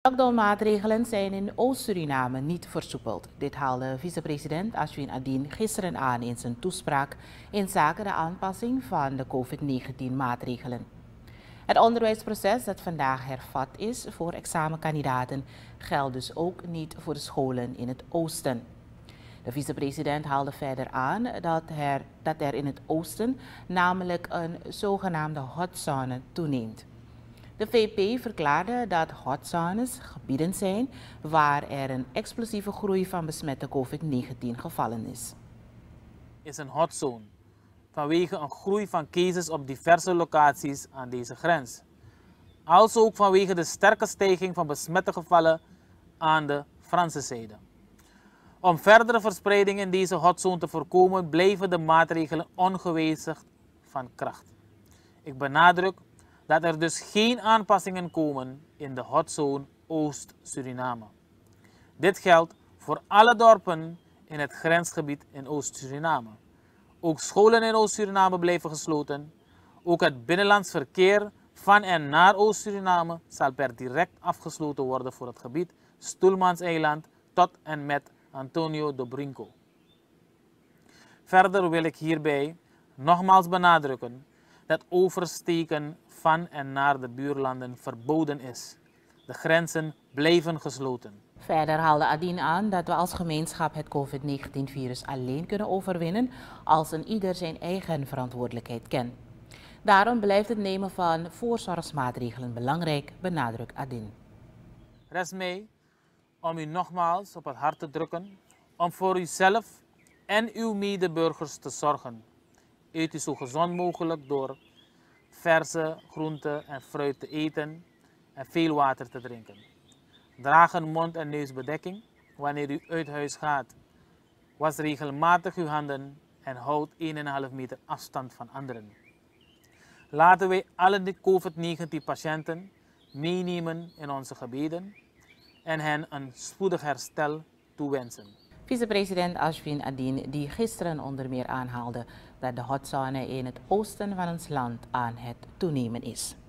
Lockdownmaatregelen zijn in Oost-Suriname niet versoepeld. Dit haalde vicepresident Ashwin Adin gisteren aan in zijn toespraak inzake de aanpassing van de COVID-19-maatregelen. Het onderwijsproces dat vandaag hervat is voor examenkandidaten geldt dus ook niet voor de scholen in het oosten. De vicepresident haalde verder aan dat er in het oosten namelijk een zogenaamde hotzone toeneemt. De VP verklaarde dat hotzones gebieden zijn waar er een explosieve groei van besmette COVID-19 gevallen is een hotzone vanwege een groei van cases op diverse locaties aan deze grens. Als ook vanwege de sterke stijging van besmette gevallen aan de Franse zijde. Om verdere verspreiding in deze hotzone te voorkomen blijven de maatregelen ongewijzigd van kracht. Ik benadruk dat er dus geen aanpassingen komen in de hotzone Oost-Suriname. Dit geldt voor alle dorpen in het grensgebied in Oost-Suriname. Ook scholen in Oost-Suriname blijven gesloten. Ook het binnenlands verkeer van en naar Oost-Suriname zal per direct afgesloten worden voor het gebied Stoelmanseiland tot en met Antonio do Brinco. Verder wil ik hierbij nogmaals benadrukken dat oversteken van en naar de buurlanden verboden is. De grenzen blijven gesloten. Verder haalde Adin aan dat we als gemeenschap het COVID-19-virus alleen kunnen overwinnen als een ieder zijn eigen verantwoordelijkheid kent. Daarom blijft het nemen van voorzorgsmaatregelen belangrijk, benadrukt Adin. Rest mij om u nogmaals op het hart te drukken om voor uzelf en uw medeburgers te zorgen. Eet u zo gezond mogelijk door verse groenten en fruit te eten en veel water te drinken. Draag een mond- en neusbedekking wanneer u uit huis gaat. Was regelmatig uw handen en houd 1,5 meter afstand van anderen. Laten wij alle de COVID-19-patiënten meenemen in onze gebeden en hen een spoedig herstel toewensen. Vicepresident Ashwin Adin, die gisteren onder meer aanhaalde dat de hotzone in het oosten van ons land aan het toenemen is.